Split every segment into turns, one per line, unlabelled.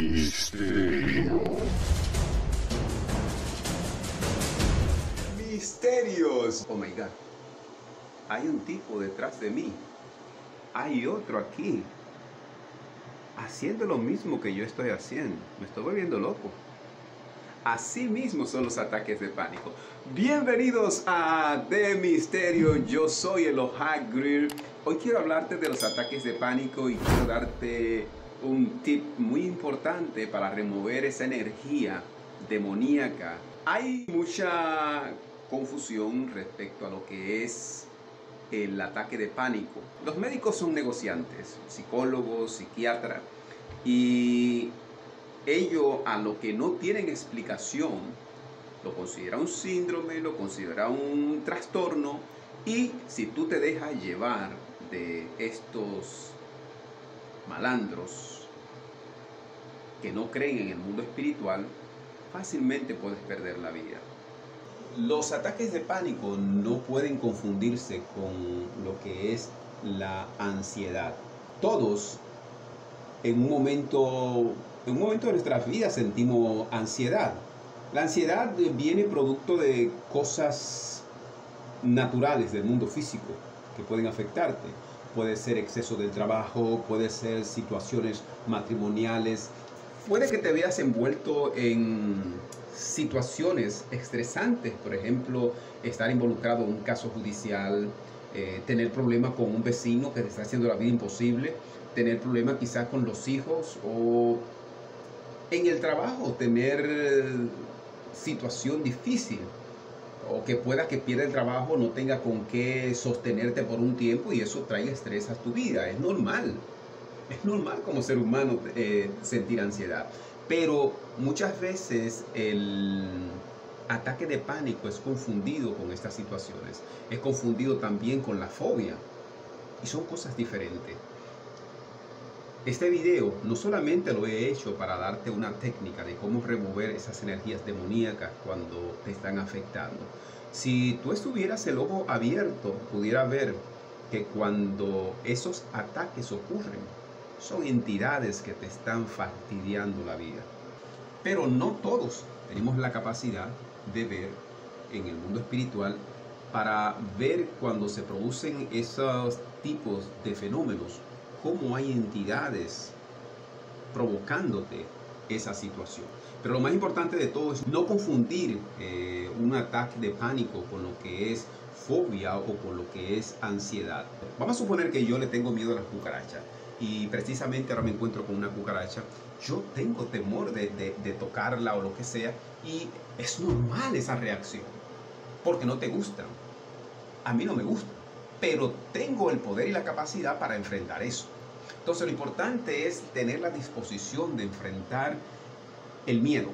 Misterio. Misterios. Oh my God. Hay un tipo detrás de mí. Hay otro aquí. Haciendo lo mismo que yo estoy haciendo. Me estoy volviendo loco. Así mismo son los ataques de pánico. Bienvenidos a The Misterio. Yo soy el Greer. Hoy quiero hablarte de los ataques de pánico y quiero darte un tip muy importante para remover esa energía demoníaca. Hay mucha confusión respecto a lo que es el ataque de pánico. Los médicos son negociantes, psicólogos, psiquiatras, y ellos a lo que no tienen explicación lo considera un síndrome, lo considera un trastorno, y si tú te dejas llevar de estos malandros que no creen en el mundo espiritual, fácilmente puedes perder la vida. Los ataques de pánico no pueden confundirse con lo que es la ansiedad. Todos en un momento de nuestras vidas sentimos ansiedad. La ansiedad viene producto de cosas naturales del mundo físico que pueden afectarte. Puede ser exceso del trabajo, puede ser situaciones matrimoniales. Puede que te veas envuelto en situaciones estresantes, por ejemplo, estar involucrado en un caso judicial, tener problemas con un vecino que te está haciendo la vida imposible, tener problemas quizás con los hijos, o en el trabajo tener situación difícil, o que pueda que pierda el trabajo, no tenga con qué sostenerte por un tiempo, y eso trae estrés a tu vida. Es normal como ser humano sentir ansiedad, pero muchas veces el ataque de pánico es confundido con estas situaciones, es confundido también con la fobia, y son cosas diferentes. Este video no solamente lo he hecho para darte una técnica de cómo remover esas energías demoníacas cuando te están afectando. Si tú estuvieras el ojo abierto, pudiera ver que cuando esos ataques ocurren, son entidades que te están fastidiando la vida. Pero no todos tenemos la capacidad de ver en el mundo espiritual para ver cuando se producen esos tipos de fenómenos, cómo hay entidades provocándote esa situación. Pero lo más importante de todo es no confundir un ataque de pánico con lo que es fobia o con lo que es ansiedad. Vamos a suponer que yo le tengo miedo a las cucarachas, y precisamente ahora me encuentro con una cucaracha. Yo tengo temor de tocarla o lo que sea, y es normal esa reacción, porque no te gustan. A mí no me gusta, pero tengo el poder y la capacidad para enfrentar eso. Entonces lo importante es tener la disposición de enfrentar el miedo.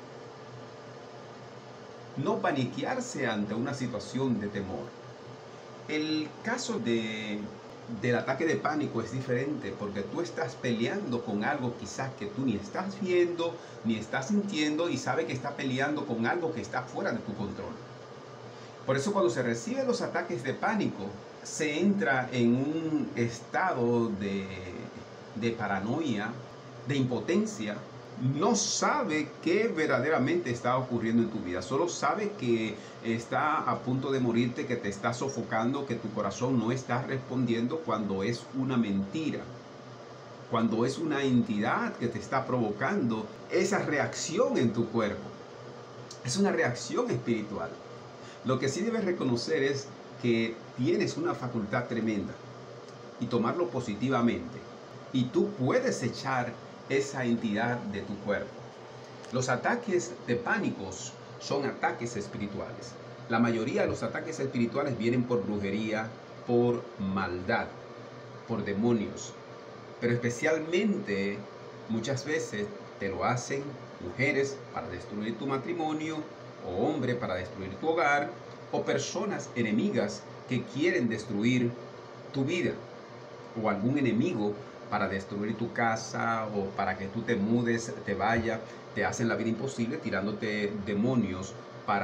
No paniquearse ante una situación de temor. El caso del ataque de pánico es diferente, porque tú estás peleando con algo quizás que tú ni estás viendo, ni estás sintiendo, y sabes que estás peleando con algo que está fuera de tu control. Por eso cuando se reciben los ataques de pánico, se entra en un estado de paranoia, de impotencia. No sabe qué verdaderamente está ocurriendo en tu vida. Solo sabe que está a punto de morirte, que te está sofocando, que tu corazón no está respondiendo, cuando es una mentira. Cuando es una entidad que te está provocando esa reacción en tu cuerpo. Es una reacción espiritual. Lo que sí debes reconocer es que tienes una facultad tremenda y tomarlo positivamente. Y tú puedes echar esa entidad de tu cuerpo. Los ataques de pánicos son ataques espirituales. La mayoría de los ataques espirituales vienen por brujería, por maldad, por demonios. Pero especialmente muchas veces te lo hacen mujeres para destruir tu matrimonio, o hombres para destruir tu hogar, o personas enemigas que quieren destruir tu vida, o algún enemigo para destruir tu casa, o para que tú te mudes, te vayas, te hacen la vida imposible tirándote demonios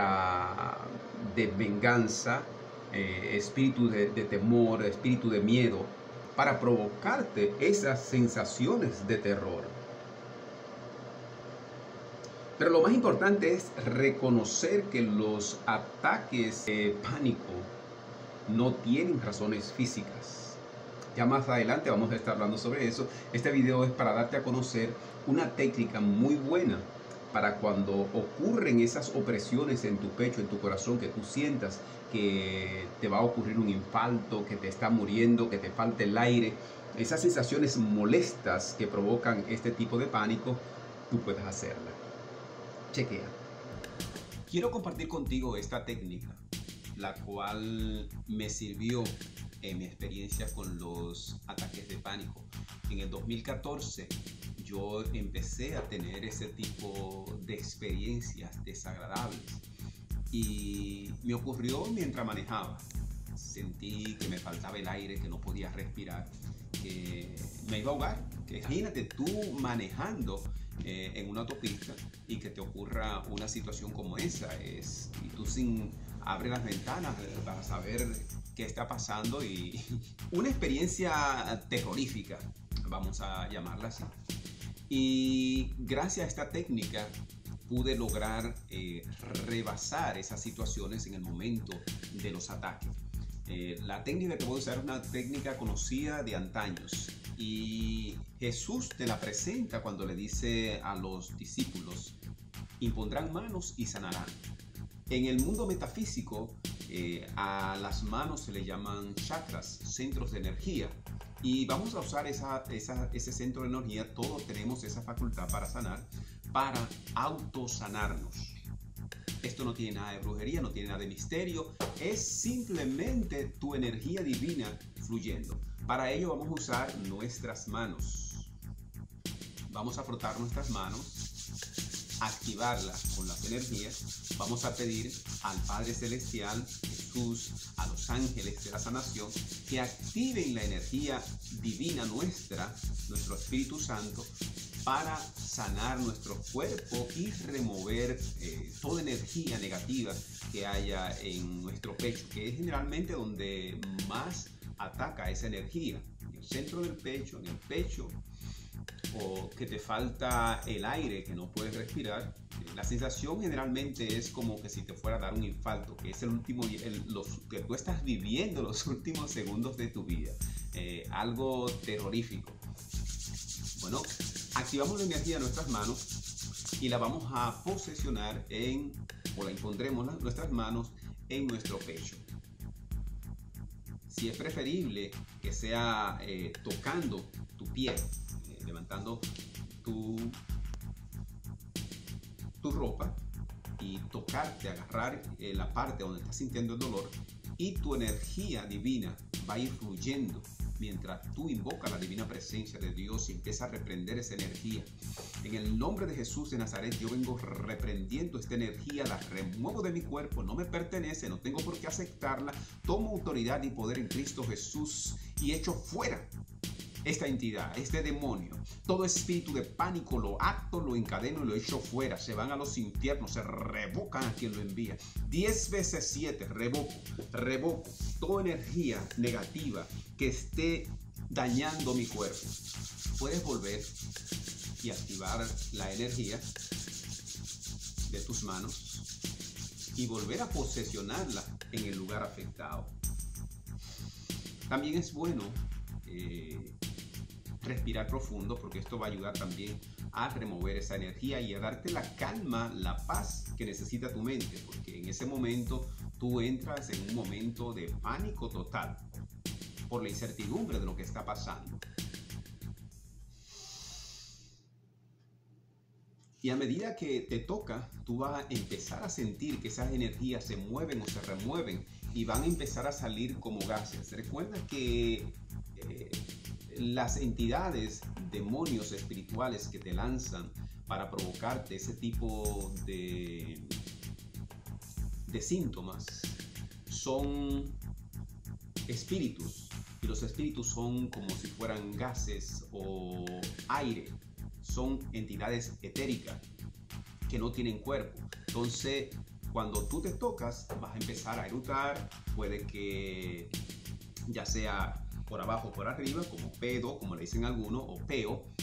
de venganza, espíritu de temor, espíritu de miedo, para provocarte esas sensaciones de terror. Pero lo más importante es reconocer que los ataques de pánico no tienen razones físicas. Ya más adelante vamos a estar hablando sobre eso. Este video es para darte a conocer una técnica muy buena para cuando ocurren esas opresiones en tu pecho, en tu corazón, que tú sientas que te va a ocurrir un infarto, que te está muriendo, que te falta el aire. Esas sensaciones molestas que provocan este tipo de pánico, tú puedes hacerla. Chequea. Quiero compartir contigo esta técnica, la cual me sirvió en mi experiencia con los ataques de pánico. En el 2014 yo empecé a tener ese tipo de experiencias desagradables y me ocurrió mientras manejaba. Sentí que me faltaba el aire, que no podía respirar, que me iba a ahogar. Imagínate tú manejando en una autopista y que te ocurra una situación como esa, y tú sin abrir las ventanas para saber qué está pasando, y una experiencia terrorífica, vamos a llamarla así. Y gracias a esta técnica pude lograr rebasar esas situaciones en el momento de los ataques. La técnica que voy a usar es una técnica conocida de antaños, y Jesús te la presenta cuando le dice a los discípulos: impondrán manos y sanarán. En el mundo metafísico, a las manos se le llaman chakras, centros de energía, y vamos a usar ese centro de energía. Todos tenemos esa facultad para sanar, para autosanarnos. Esto no tiene nada de brujería, no tiene nada de misterio, es simplemente tu energía divina fluyendo. Para ello vamos a usar nuestras manos. Vamos a frotar nuestras manos, activarlas con las energías. Vamos a pedir al Padre Celestial, Jesús, a los ángeles de la sanación, que activen la energía divina nuestra, nuestro Espíritu Santo, para sanar nuestro cuerpo y remover toda energía negativa que haya en nuestro pecho, que es generalmente donde más ataca esa energía, en el centro del pecho, en el pecho, o que te falta el aire, que no puedes respirar. La sensación generalmente es como que si te fuera a dar un infarto, que es el último, que tú estás viviendo los últimos segundos de tu vida, algo terrorífico. Bueno, activamos la energía de nuestras manos y la vamos a posesionar o la impondremos nuestras manos en nuestro pecho. Si es preferible que sea tocando tu pie, levantando tu ropa y tocarte, agarrar la parte donde estás sintiendo el dolor, y tu energía divina va a ir fluyendo mientras tú invocas la divina presencia de Dios y empiezas a reprender esa energía. En el nombre de Jesús de Nazaret, yo vengo reprendiendo esta energía, la remuevo de mi cuerpo, no me pertenece, no tengo por qué aceptarla. Tomo autoridad y poder en Cristo Jesús y echo fuera esta entidad, este demonio. Todo espíritu de pánico lo ato, lo encadeno y lo echo fuera. Se van a los infiernos, se revocan a quien lo envía. 10 veces 7, revoco toda energía negativa que esté dañando mi cuerpo. Puedes volver y activar la energía de tus manos y volver a posesionarla en el lugar afectado. También es bueno respirar profundo, porque esto va a ayudar también a remover esa energía y a darte la calma, la paz que necesita tu mente, porque en ese momento tú entras en un momento de pánico total por la incertidumbre de lo que está pasando. Y a medida que te toca, tú vas a empezar a sentir que esas energías se mueven o se remueven y van a empezar a salir como gases. Recuerda que las entidades, demonios espirituales que te lanzan para provocarte ese tipo de síntomas son espíritus, y los espíritus son como si fueran gases o aire. Son entidades etéricas que no tienen cuerpo. Entonces, cuando tú te tocas, vas a empezar a eructar. Puede que ya sea por abajo o por arriba, como pedo, como le dicen algunos, o peo,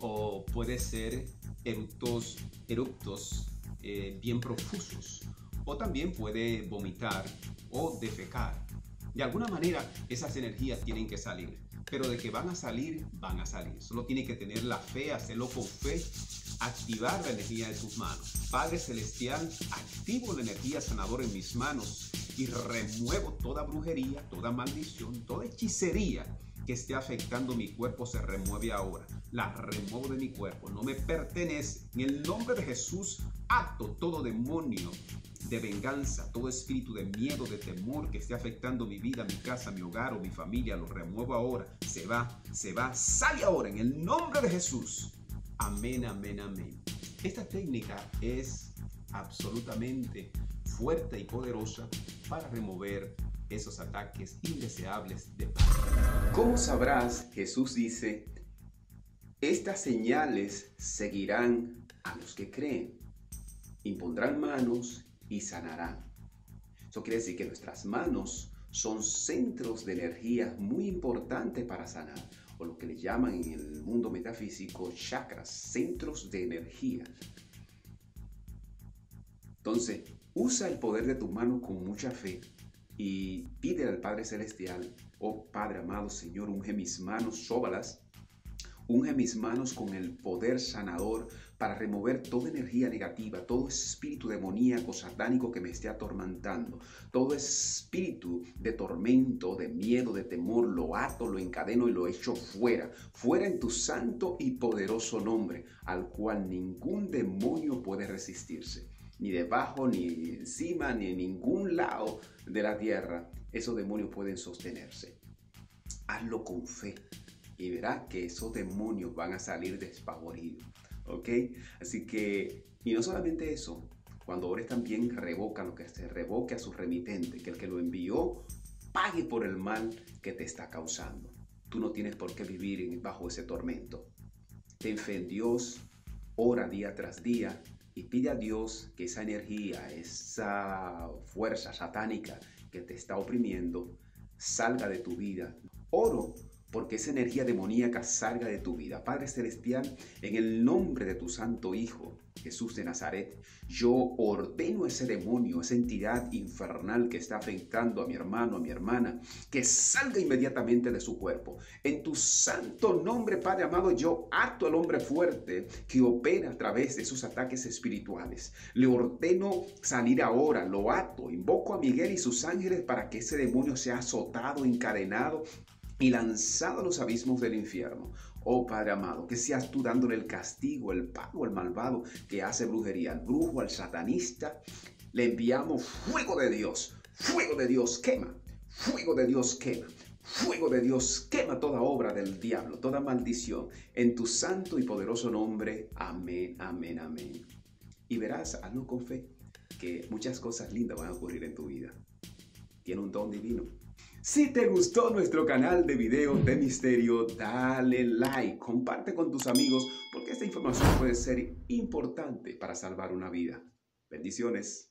o puede ser eructos bien profusos, o también puede vomitar o defecar. De alguna manera esas energías tienen que salir, pero de que van a salir, van a salir. Solo tiene que tener la fe, hacerlo con fe, activar la energía de tus manos. Padre Celestial, activo la energía sanadora en mis manos y remuevo toda brujería, toda maldición, toda hechicería que esté afectando mi cuerpo. Se remueve ahora. La remuevo de mi cuerpo. No me pertenece. En el nombre de Jesús, ato todo demonio de venganza, todo espíritu de miedo, de temor que esté afectando mi vida, mi casa, mi hogar o mi familia. Lo remuevo ahora. Se va, sale ahora en el nombre de Jesús. Amén, amén, amén. Esta técnica es absolutamente fuerte y poderosa para remover esos ataques indeseables de pánico. ¿Cómo sabrás? Jesús dice, estas señales seguirán a los que creen. Impondrán manos y sanarán. Eso quiere decir que nuestras manos son centros de energía muy importantes para sanar, o lo que le llaman en el mundo metafísico chakras, centros de energía. Entonces, usa el poder de tu mano con mucha fe y pide al Padre Celestial: oh Padre amado, Señor, unge mis manos, sóbalas, unge mis manos con el poder sanador para remover toda energía negativa, todo espíritu demoníaco, satánico que me esté atormentando, todo espíritu de tormento, de miedo, de temor, lo ato, lo encadeno y lo echo fuera, fuera en tu santo y poderoso nombre, al cual ningún demonio puede resistirse. Ni debajo, ni encima, ni en ningún lado de la tierra, esos demonios pueden sostenerse. Hazlo con fe y verás que esos demonios van a salir despavoridos. ¿Ok? Así que, y no solamente eso, cuando ores también revoca lo que se revoque a su remitente, que el que lo envió pague por el mal que te está causando. Tú no tienes por qué vivir bajo ese tormento. Ten fe en Dios, ora día tras día y pide a Dios que esa energía, esa fuerza satánica que te está oprimiendo, salga de tu vida. Oro porque esa energía demoníaca salga de tu vida. Padre Celestial, en el nombre de tu Santo Hijo, Jesús de Nazaret, yo ordeno ese demonio, esa entidad infernal que está afectando a mi hermano, a mi hermana, que salga inmediatamente de su cuerpo. En tu santo nombre, Padre amado, yo ato al hombre fuerte que opera a través de sus ataques espirituales. Le ordeno salir ahora, lo ato, invoco a Miguel y sus ángeles para que ese demonio sea azotado, encadenado y lanzado a los abismos del infierno. Oh Padre amado, que seas tú dándole el castigo, el pago al malvado que hace brujería, al brujo, al satanista. Le enviamos fuego de Dios, quema, fuego de Dios quema, fuego de Dios quema toda obra del diablo, toda maldición, en tu santo y poderoso nombre. Amén, amén, amén. Y verás, hazlo con fe, que muchas cosas lindas van a ocurrir en tu vida. Tiene un don divino. Si te gustó nuestro canal de videos de misterio, dale like, comparte con tus amigos porque esta información puede ser importante para salvar una vida. Bendiciones.